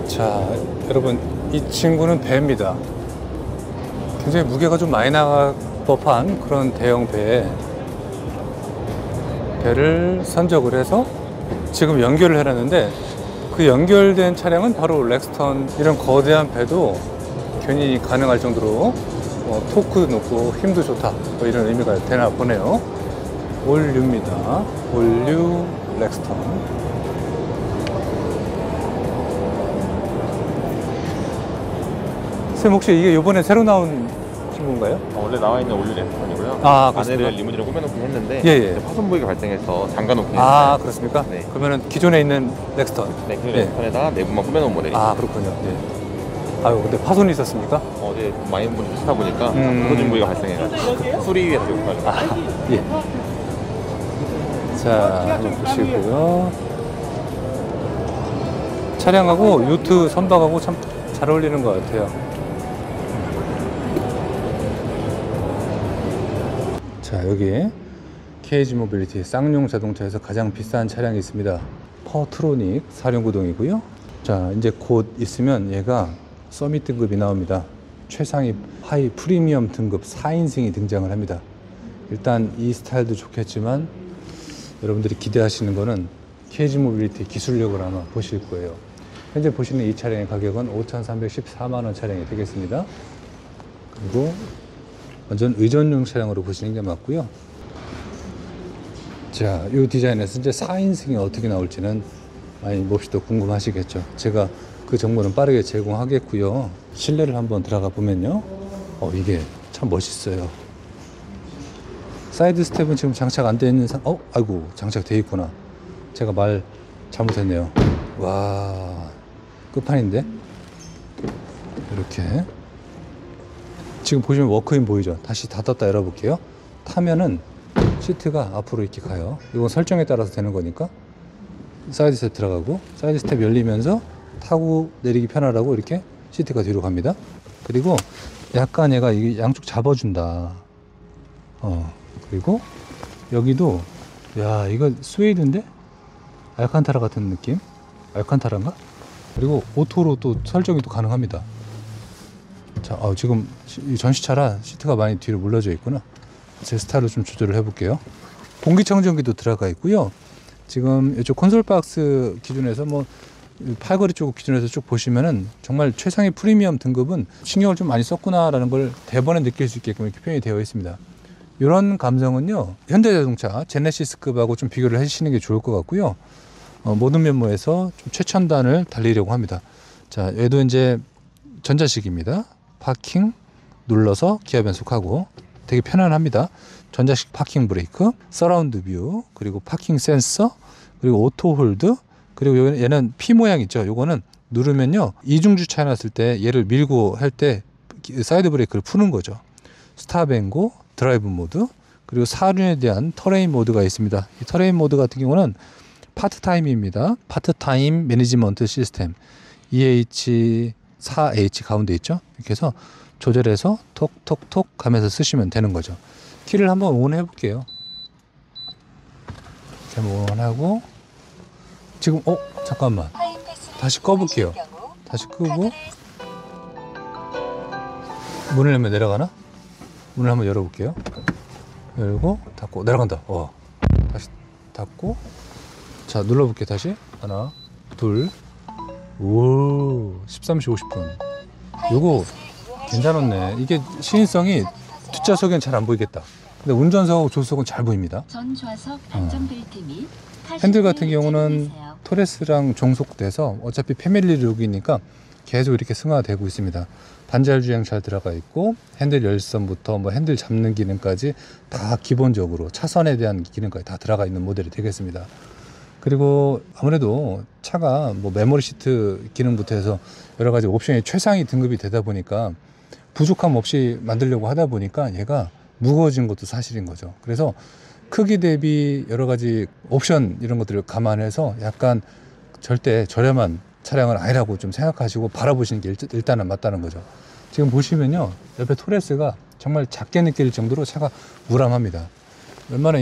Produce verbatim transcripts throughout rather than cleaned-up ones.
자, 여러분, 이 친구는 배입니다. 굉장히 무게가 좀 많이 나갈 법한 그런 대형 배에 배를 선적을 해서 지금 연결을 해놨는데, 그 연결된 차량은 바로 렉스턴. 이런 거대한 배도 괜히 가능할 정도로 어, 토크도 높고 힘도 좋다, 뭐 이런 의미가 되나 보네요. 올류입니다. 올류 렉스턴. 쌤, 혹시 이게 요번에 새로 나온 친구인가요? 어, 원래 나와 있는 올류 렉스턴이고요. 아, 안에를 리무진으로 꾸며놓긴 했는데 예, 예. 파손 부위가 발생해서 잠가놓긴 아, 했어요. 그렇습니까? 네. 그러면은 기존에 있는 렉스턴. 네, 그 예. 렉스턴에다가 내부만 꾸며놓은 모델입니다. 아, 그렇군요. 예. 아유, 근데 파손이 있었습니까? 어제 많이 분이 쓰다 보니까 음. 부서진 부위가 발생해가지고 수리위에서 요구하죠. 아, 예. 자, 한번 보시고요. 차량하고 요트 선박하고 참 잘 어울리는 것 같아요. 자, 여기 케이지 모빌리티 쌍용 자동차에서 가장 비싼 차량이 있습니다. 퍼트로닉 사륜구동이고요. 자, 이제 곧 있으면 얘가 서밋 등급이 나옵니다. 최상위 하이 프리미엄 등급 사 인승이 등장을 합니다. 일단 이 스타일도 좋겠지만 여러분들이 기대하시는 거는 케이지 모빌리티 기술력을 아마 보실 거예요. 현재 보시는 이 차량의 가격은 오천삼백십사만 원 차량이 되겠습니다. 그리고 완전 의전용 차량으로 보시는 게 맞고요. 자, 이 디자인에서 이제 사 인승이 어떻게 나올지는 많이 몹시도 궁금하시겠죠. 제가 그 정보는 빠르게 제공하겠고요. 실내를 한번 들어가 보면요. 어, 이게 참 멋있어요. 사이드 스텝은 지금 장착 안 되어 있는 상, 어? 아이고, 장착되어 있구나. 제가 말 잘못했네요. 와, 끝판인데? 이렇게. 지금 보시면 워크인 보이죠? 다시 닫았다 열어볼게요. 타면은 시트가 앞으로 이렇게 가요. 이건 설정에 따라서 되는 거니까. 사이드 스텝 들어가고, 사이드 스텝 열리면서 타고 내리기 편하라고 이렇게 시트가 뒤로 갑니다. 그리고 약간 얘가 이게 양쪽 잡아준다. 어, 그리고 여기도, 야, 이거 스웨이드인데? 알칸타라 같은 느낌? 알칸타라인가? 그리고 오토로 또 설정이 또 가능합니다. 자, 어, 지금 전시차라 시트가 많이 뒤로 물러져 있구나. 제 스타일로 좀 조절을 해볼게요. 공기청정기도 들어가 있고요. 지금 이쪽 콘솔 박스 기준에서 뭐 팔걸이 쪽 기준에서 쭉 보시면은 정말 최상위 프리미엄 등급은 신경을 좀 많이 썼구나라는 걸 대번에 느낄 수 있게끔 이렇게 표현이 되어 있습니다. 이런 감성은요, 현대자동차 제네시스급하고 좀 비교를 해주시는 게 좋을 것 같고요. 어, 모든 면모에서 좀 최첨단을 달리려고 합니다. 자, 얘도 이제 전자식입니다. 파킹 눌러서 기아 변속하고 되게 편안합니다. 전자식 파킹 브레이크, 서라운드 뷰, 그리고 파킹 센서, 그리고 오토 홀드, 그리고 얘는 P 모양 있죠. 요거는 누르면요, 이중 주차 해놨을 때 얘를 밀고 할 때 사이드 브레이크를 푸는 거죠. 스탑 앤 고, 드라이브 모드, 그리고 사륜에 대한 터레인 모드가 있습니다. 이 터레인 모드 같은 경우는 파트 타임입니다. 파트 타임 매니지먼트 시스템. 이 에이치, 사 에이치 가운데 있죠. 이렇게 해서 조절해서 톡톡톡 하면서 쓰시면 되는 거죠. 키를 한번 온 해볼게요. 이렇게 온하고, 지금, 어? 잠깐만. 다시 꺼볼게요. 다시 끄고, 문을 열면 내려가나? 문을 한번 열어볼게요. 열고, 닫고, 내려간다. 어. 다시 닫고, 자, 눌러볼게요. 다시. 하나, 둘, 오, 십삼 시 오십 분. 요거 괜찮았네. 이게 시인성이 뒷좌석엔 잘 안 보이겠다. 근데 운전석하고 조수석은 잘 보입니다. 전 좌석 안전벨트 및 핸들 같은 경우는 토레스랑 종속돼서 어차피 패밀리 룩이니까 계속 이렇게 승화되고 있습니다. 반절 주행 잘 들어가 있고, 핸들 열선부터 뭐 핸들 잡는 기능까지 다 기본적으로 차선에 대한 기능까지 다 들어가 있는 모델이 되겠습니다. 그리고 아무래도 차가 뭐 메모리 시트 기능부터 해서 여러 가지 옵션이 최상위 등급이 되다 보니까 부족함 없이 만들려고 하다 보니까 얘가 무거워진 것도 사실인 거죠. 그래서 크기 대비 여러 가지 옵션 이런 것들을 감안해서 약간 절대 저렴한 차량은 아니라고 좀 생각하시고 바라보시는 게 일단은 맞다는 거죠. 지금 보시면요, 옆에 토레스가 정말 작게 느낄 정도로 차가 우람합니다. 웬만한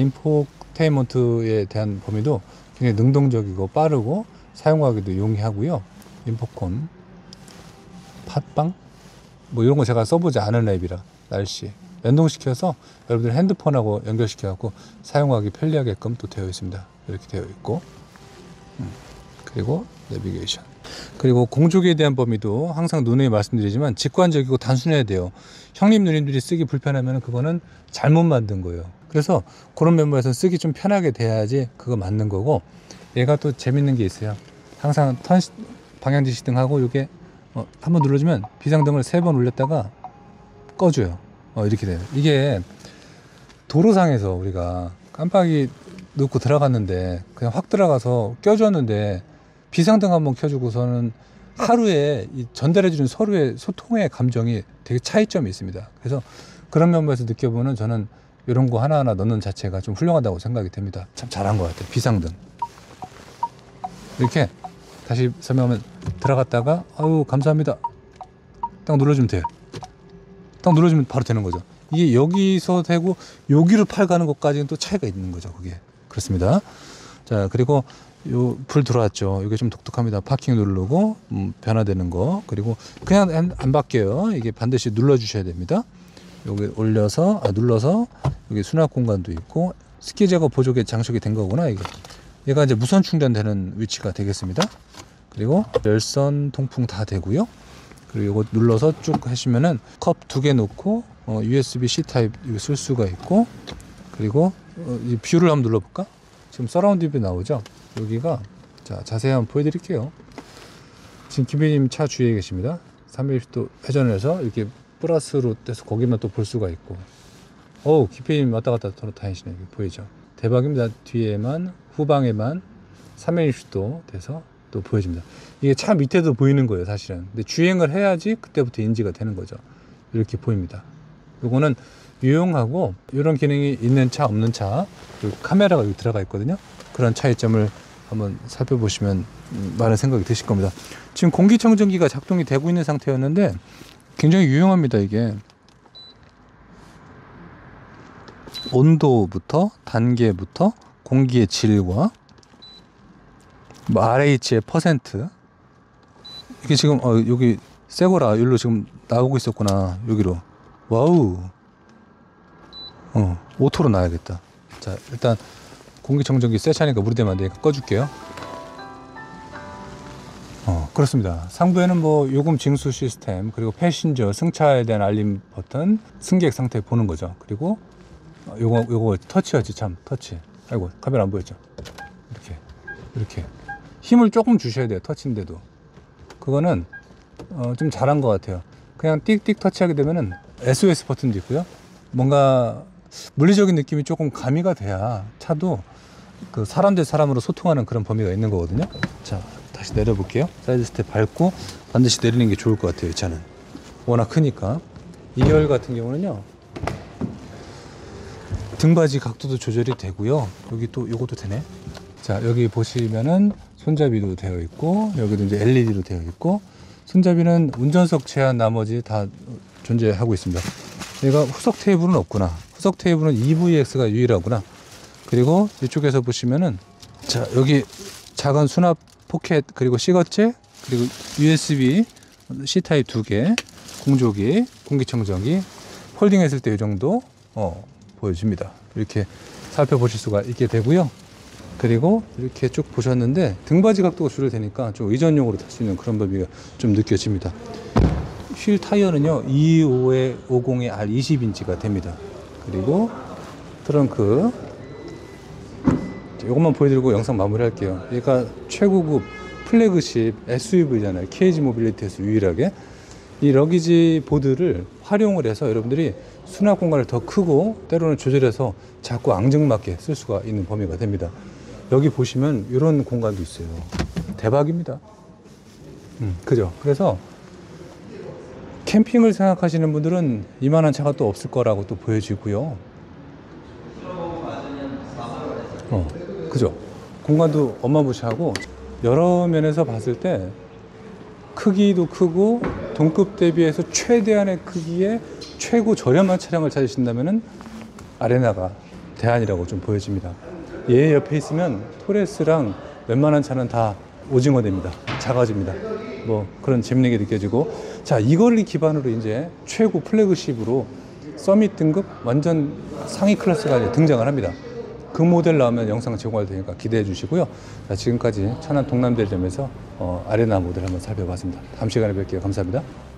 인포테인먼트에 대한 범위도 굉장히 능동적이고 빠르고 사용하기도 용이하고요. 인포콘, 팟빵 뭐 이런 거 제가 써보지 않은 앱이라 날씨 연동시켜서 여러분들 핸드폰하고 연결시켜갖고 사용하기 편리하게끔 또 되어 있습니다. 이렇게 되어 있고 음, 그리고 내비게이션, 그리고 공조기에 대한 범위도 항상 누누이 말씀드리지만 직관적이고 단순해야 돼요. 형님 누님들이 쓰기 불편하면 그거는 잘못 만든 거예요. 그래서 그런 면모에서 쓰기 좀 편하게 돼야지 그거 맞는 거고, 얘가 또 재밌는 게 있어요. 항상 턴 방향 지시등하고 이게 어, 한번 눌러주면 비상등을 세 번 올렸다가 꺼줘요. 어, 이렇게 돼요. 이게 도로상에서 우리가 깜빡이 넣고 들어갔는데 그냥 확 들어가서 껴줬는데 비상등 한번 켜주고서는 하루에 이 전달해주는 서로의 소통의 감정이 되게 차이점이 있습니다. 그래서 그런 면에서 느껴보는 저는 이런 거 하나하나 넣는 자체가 좀 훌륭하다고 생각이 됩니다. 참 잘한 것 같아요. 비상등 이렇게 다시 설명하면 들어갔다가 아유 감사합니다 딱 눌러주면 돼요. 딱 눌러주면 바로 되는 거죠. 이게 여기서 되고 여기로 팔 가는 것까지는 또 차이가 있는 거죠. 그게 그렇습니다. 자, 그리고 요 불 들어왔죠. 이게 좀 독특합니다. 파킹 누르고 음, 변화되는 거, 그리고 그냥 안, 안 바뀌어요. 이게 반드시 눌러 주셔야 됩니다. 여기 올려서 아, 눌러서 여기 수납 공간도 있고 습기 제거 보조개 장식이 된 거구나. 이게 얘가 이제 무선 충전되는 위치가 되겠습니다. 그리고 열선 통풍 다 되고요. 그리고 이거 눌러서 쭉 하시면은 컵 두 개 놓고 어, 유에스비-C 타입 쓸 수가 있고, 그리고 어, 이 뷰를 한번 눌러볼까? 지금 서라운드 뷰 나오죠? 여기가 자 자세히 한번 보여드릴게요. 지금 김비님 차 주위에 계십니다. 삼백육십 도 회전해서 이렇게 플러스로 돼서 거기만 또 볼 수가 있고, 어우 김비님 왔다 갔다 다니시네. 보이죠? 대박입니다. 뒤에만 후방에만 삼백육십 도 돼서 또 보여집니다. 이게 차 밑에도 보이는 거예요 사실은. 근데 주행을 해야지 그때부터 인지가 되는 거죠. 이렇게 보입니다. 요거는 유용하고 이런 기능이 있는 차 없는 차, 그리고 카메라가 여기 들어가 있거든요. 그런 차이점을 한번 살펴보시면 많은 생각이 드실 겁니다. 지금 공기청정기가 작동이 되고 있는 상태였는데 굉장히 유용합니다. 이게 온도부터 단계부터 공기의 질과 뭐 알에이치의 퍼센트, 이게 지금 어 여기 새거라 여기로 지금 나오고 있었구나. 여기로 와우 어 오토로 놔야겠다. 자 일단 공기청정기 새 차니까 무리되면 안 되니까 꺼줄게요. 어 그렇습니다. 상부에는 뭐 요금 징수 시스템, 그리고 패신저 승차에 대한 알림 버튼, 승객 상태 보는 거죠. 그리고 요거 요거 터치였지. 참 터치. 아이고 카메라 안 보였죠. 이렇게 이렇게 힘을 조금 주셔야 돼요. 터치인데도 그거는 어, 좀 잘한 것 같아요. 그냥 띡띡 터치하게 되면은 에스오에스 버튼도 있고요. 뭔가 물리적인 느낌이 조금 가미가 돼야 차도 그 사람 대 사람으로 소통하는 그런 범위가 있는 거거든요. 자 다시 내려볼게요. 사이드 스텝 밟고 반드시 내리는 게 좋을 것 같아요. 이 차는 워낙 크니까. 이 열 같은 경우는요 등받이 각도도 조절이 되고요. 여기 또 요것도 되네. 자 여기 보시면은 손잡이도 되어 있고 여기도 이제 엘이디로 되어 있고, 손잡이는 운전석 제한 나머지 다 존재하고 있습니다. 얘가 후석 테이블은 없구나. 후석 테이블은 이브이엑스가 유일하구나. 그리고 이쪽에서 보시면은 자 여기 작은 수납 포켓, 그리고 시거체, 그리고 유에스비-C 타입 두 개, 공조기, 공기청정기, 폴딩했을 때 이 정도 어, 보여집니다. 이렇게 살펴보실 수가 있게 되고요. 그리고 이렇게 쭉 보셨는데 등받이 각도가 줄여되니까 좀 의전용으로 탈 수 있는 그런 범위가 좀 느껴집니다. 휠 타이어는요 이십오에 오십에 알 이십 인치가 됩니다. 그리고 트렁크 이것만 보여드리고 영상 마무리 할게요. 얘가 최고급 플래그십 에스유브이잖아요. 케이지 모빌리티에서 유일하게 이 러기지 보드를 활용을 해서 여러분들이 수납 공간을 더 크고 때로는 조절해서 자꾸 앙증맞게 쓸 수가 있는 범위가 됩니다. 여기 보시면 이런 공간도 있어요. 대박입니다. 음, 그죠? 그래서 캠핑을 생각하시는 분들은 이만한 차가 또 없을 거라고 또 보여지고요. 어, 그죠? 공간도 어마무시하고 여러 면에서 봤을 때 크기도 크고 동급 대비해서 최대한의 크기의 최고 저렴한 차량을 찾으신다면은 아레나가 대안이라고 좀 보여집니다. 얘 옆에 있으면 토레스랑 웬만한 차는 다 오징어 됩니다. 작아집니다. 뭐 그런 재밌는 게 느껴지고, 자, 이걸 기반으로 이제 최고 플래그십으로 서밋 등급 완전 상위 클래스가 이제 등장을 합니다. 그 모델 나오면 영상 제공할 테니까 기대해 주시고요. 자, 지금까지 천안 동남대리점에서 어, 아레나 모델 한번 살펴봤습니다. 다음 시간에 뵐게요. 감사합니다.